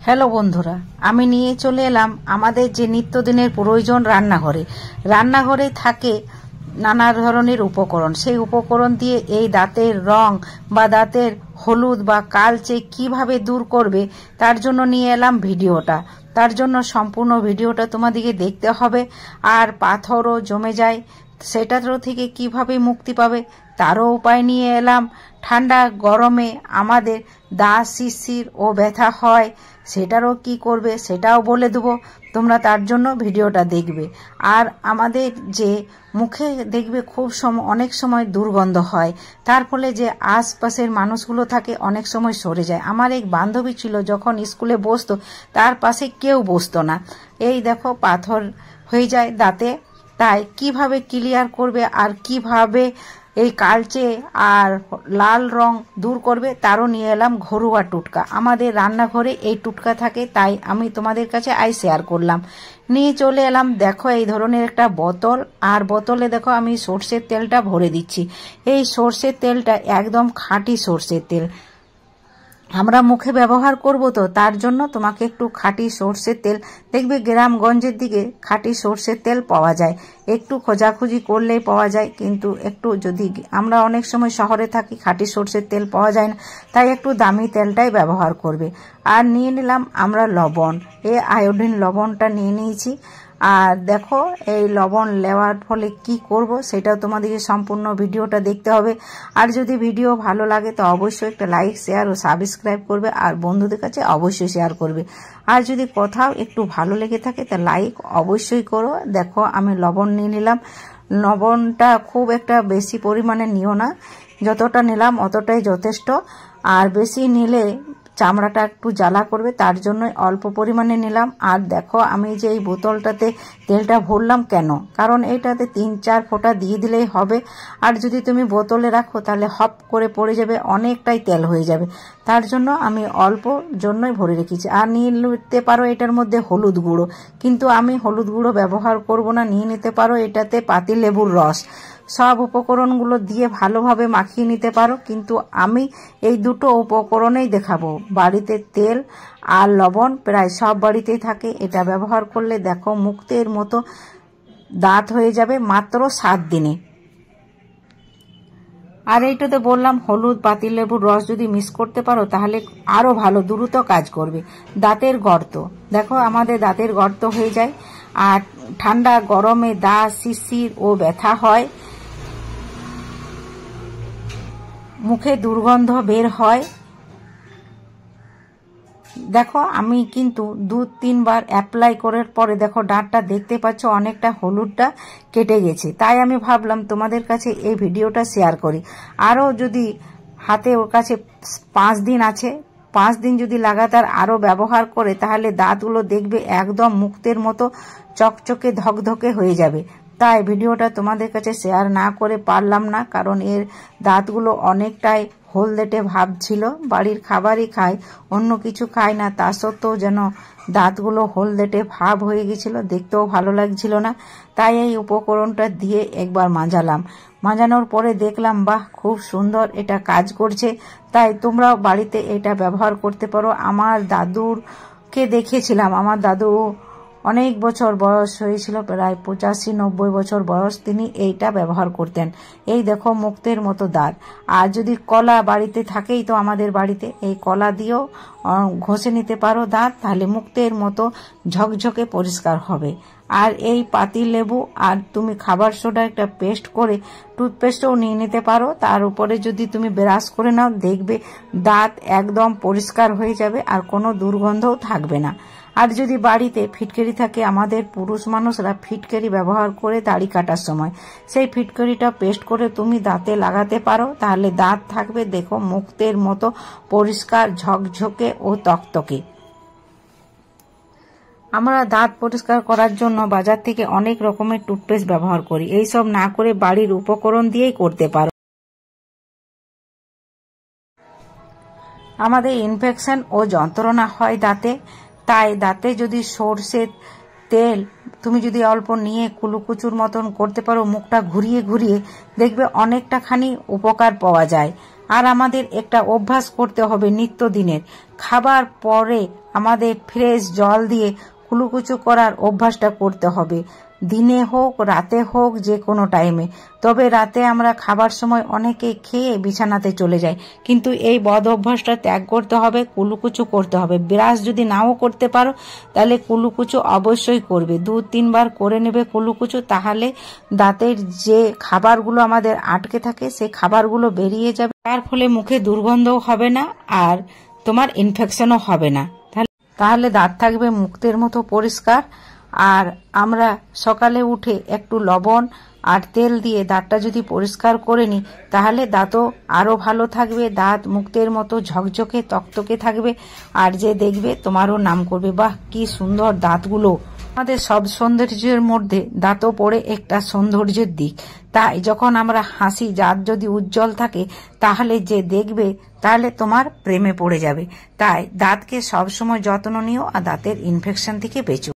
Hello বন্ধুরা, আমি নিয়ে চলে এলাম আমাদের যে নিত্যদিনের প্রয়োজন রান্নাঘরে থাকে নানা ধরনের উপকরণ। সেই উপকরণ দিয়ে এই দাঁতের রং বা দাঁতের হলুদ বা কালচে কিভাবে দূর করবে তার জন্য নিয়ে এলাম ভিডিওটা। তার জন্য সম্পূর্ণ ভিডিওটা তোমাদেরকে দেখতে হবে। আর পাথরও জমে যায়, সেটা থেকে কিভাবে মুক্তি পাবে তারও উপায় নিয়ে এলাম। ঠান্ডা গরমে আমাদের দাঁত শিরশির ও ব্যথা হয়, সেটারও কি করবে সেটাও বলে দেবো। তোমরা তার জন্য ভিডিওটা দেখবে। আর আমাদের যে মুখে দেখবে অনেক সময় দুর্গন্ধ হয়, তার ফলে যে আশপাশের মানুষগুলো থাকে অনেক সময় সরে যায়। আমার এক বান্ধবী ছিল, যখন স্কুলে বসতো তার পাশে কেউ বসতো না। এই দেখো পাথর হয়ে যায় দাঁতে। তাই কিভাবে ক্লিয়ার করবে আর কিভাবে এই কালচে আর লাল রং দূর করবে তারও নিয়ে এলাম ঘরোয়া টুটকা। আমাদের রান্নাঘরে এই টুটকা থাকে, তাই আমি তোমাদের কাছে শেয়ার করলাম। নিয়ে চলে এলাম, দেখো এই ধরনের একটা বোতল। আর বোতলে দেখো আমি সর্ষের তেলটা ভরে দিচ্ছি। এই সর্ষের তেলটা একদম খাঁটি সর্ষের তেল আমরা মুখে ব্যবহার করব, তো তার জন্য তোমাকে একটু খাঁটি সর্ষের তেল, দেখবে গ্রামগঞ্জের দিকে খাঁটি সর্ষের তেল পাওয়া যায়, একটু খোঁজাখুঁজি করলেই পাওয়া যায়। কিন্তু একটু যদি আমরা অনেক সময় শহরে থাকি, খাঁটি সর্ষের তেল পাওয়া যায় না, তাই একটু দামি তেলটাই ব্যবহার করবে। আর নিয়ে নিলাম আমরা লবণ, এই আয়োডিন লবণটা নিয়ে নিয়েছি। আর দেখো এই লবণ নেওয়ার ফলে কি করব সেটাও তোমাদেরকে সম্পূর্ণ ভিডিওটা দেখতে হবে। আর যদি ভিডিও ভালো লাগে তো অবশ্যই একটা লাইক, শেয়ার ও সাবস্ক্রাইব করবে, আর বন্ধুদের কাছে অবশ্যই শেয়ার করবে। আর যদি কোথাও একটু ভালো লেগে থাকে তা লাইক অবশ্যই করো। দেখো আমি লবণ নিয়ে নিলাম। লবণটা খুব একটা বেশি পরিমাণে নিও না, যতটা নিলাম অতটাই যথেষ্ট। আর বেশি নিলে চামড়াটা একটু জ্বালা করবে, তার জন্য অল্প পরিমাণে নিলাম। আর দেখো আমি যে এই বোতলটাতে তেলটা ভরলাম কেন, কারণ এইটাতে 3-4 ফোঁটা দিয়ে দিলেই হবে। আর যদি তুমি বোতলে রাখো তাহলে হপ করে পড়ে যাবে, অনেকটাই তেল হয়ে যাবে। তার জন্য আমি অল্প জন্যই ভরে রেখেছি। আর নিয়ে নিতে পারো এটার মধ্যে হলুদ গুঁড়ো, কিন্তু আমি হলুদ গুঁড়ো ব্যবহার করব না। নিয়ে নিতে পারো এটাতে পাতিলেবুর রস। সব উপকরণগুলো দিয়ে ভালোভাবে মাখিয়ে নিতে পারো, কিন্তু আমি এই দুটো উপকরণেই দেখাবো। বাড়িতে তেল আর লবণ প্রায় সব বাড়িতেই থাকে, এটা ব্যবহার করলে দেখো মুক্তের মতো দাঁত হয়ে যাবে মাত্র 7 দিনে। আর এইটাতে বললাম হলুদ, পাতিলেবুর রস যদি মিক্স করতে পারো তাহলে আরো ভালো, দ্রুত কাজ করবে। দাঁতের গর্ত, দেখো আমাদের দাঁতের গর্ত হয়ে যায়, আর ঠান্ডা গরমে দাঁত শিরশির ও ব্যথা হয়, মুখে দুর্গন্ধ বের হয়। দেখো আমি কিন্তু 2-3 বার অ্যাপ্লাই করার পরে দেখো দাঁতটা দেখতে পাচ্ছ অনেকটা হলুদটা কেটে গেছে। তাই আমি ভাবলাম তোমাদের কাছে এই ভিডিওটা শেয়ার করি। আরও যদি হাতে ওর কাছে 5 দিন আছে, 5 দিন যদি লাগাতার আরও ব্যবহার করে তাহলে দাঁতগুলো দেখবে একদম মুক্তের মতো চকচকে ধকধকে হয়ে যাবে। তাই ভিডিওটা তোমাদের কাছে শেয়ার না করে পারলাম না, কারণ এর দাঁতগুলো অনেকটাই হলদেটে ভাব ছিল। বাড়ির খাবারই খায়, অন্য কিছু খায় না, তা সত্ত্বেও যেন দাঁতগুলো হলদেটে ভাব হয়ে গেছিল, দেখতেও ভালো লাগছিল না। তাই এই উপকরণটা দিয়ে একবার মাজালাম। মাজানোর পরে দেখলাম বাহ, খুব সুন্দর এটা কাজ করছে। তাই তোমরাও বাড়িতে এটা ব্যবহার করতে পারো। আমার দাদুরকে দেখেছিলাম, আমার দাদু অনেক বছর বয়স হয়েছিল, প্রায় 85-90 বছর বয়স, তিনি এইটা ব্যবহার করতেন। এই দেখো মুক্তের মতো দাঁত। আর যদি কলা বাড়িতে থাকেই তো আমাদের বাড়িতে, এই কলা দিয়েও ঘষে নিতে পারো দাঁত, তাহলে মুক্তের মতো ঝকঝকে পরিষ্কার হবে। আর এই পাতি লেবু আর তুমি খাবার সোডা একটা পেস্ট করে টুথপেস্টও নিয়ে নিতে পারো, তার উপরে যদি তুমি ব্রাশ করে নাও দেখবে দাঁত একদম পরিষ্কার হয়ে যাবে আর কোনো দুর্গন্ধও থাকবে না। আর যদি বাড়িতে ফিটকারি থাকে, আমাদের পুরুষ মানুষরা ফিটকারি ব্যবহার করে দাড়ি কাটার সময় সেই ফিটকারিটা পেস্ট করে তুমি দাঁতে লাগাতে পারো, তাহলে দাঁত থাকবে দেখো মুক্তের মতো পরিষ্কার, ঝকঝকে ও তকতকে। আমরা দাঁত পরিষ্কার করার জন্য বাজার থেকে অনেক রকমের টুথপেস্ট ব্যবহার করি, এইসব না করে বাড়ির উপকরণ দিয়েই করতে পারো। আমাদের ইনফেকশন ও যন্ত্রণা হয় দাঁতে, তাই দাঁতে যদি সর্ষের তেল তুমি যদি অল্প নিয়ে কুলুকুচুর মতন করতে পারো, মুখটা ঘুরিয়ে ঘুরিয়ে দেখবে অনেকটা খানি উপকার পাওয়া যায়। আর আমাদের একটা অভ্যাস করতে হবে নিত্যদিনের, খাবার পরে আমাদের ফ্রেশ জল দিয়ে কুলুকুচু করার অভ্যাসটা করতে হবে, দিনে হোক রাতে হোক যে কোনো টাইমে। তবে রাতে আমরা খাবার সময় অনেকে খেয়ে বিছানাতে চলে যায়, কিন্তু এই বদ অভ্যাসটা ত্যাগ করতে হবে, কুলুকুচু করতে হবে। ব্রাশ যদি নাও করতে পারো তাহলে কুলুকুচু অবশ্যই করবে, 2-3 বার করে নেবে কুলুকুচু, তাহলে দাঁতের যে খাবারগুলো আমাদের আটকে থাকে সেই খাবারগুলো বেরিয়ে যাবে, তার ফলে মুখে দুর্গন্ধও হবে না আর তোমার ইনফেকশনও হবে না। তাহলে দাঁত থাকবে মুক্তের মতো পরিষ্কার। আর আমরা সকালে উঠে একটু লবণ আর তেল দিয়ে দাঁতটা যদি পরিষ্কার করে নিই তাহলে দাঁতও আরো ভালো থাকবে, দাঁত মুক্তের মতো ঝকঝকে তকতকে থাকবে। আর যে দেখবে তোমারও নাম করবে, বাহ কি সুন্দর দাঁতগুলো। আমাদের সব সৌন্দর্যের মধ্যে দাঁতও পড়ে একটা সৌন্দর্যের দিক। তাই যখন আমরা হাসি, দাঁত যদি উজ্জ্বল থাকে তাহলে যে দেখবে তাহলে তোমার প্রেমে পড়ে যাবে। তাই দাঁতকে সবসময় যত্ন নিও আর দাঁতের ইনফেকশন থেকে বেঁচো।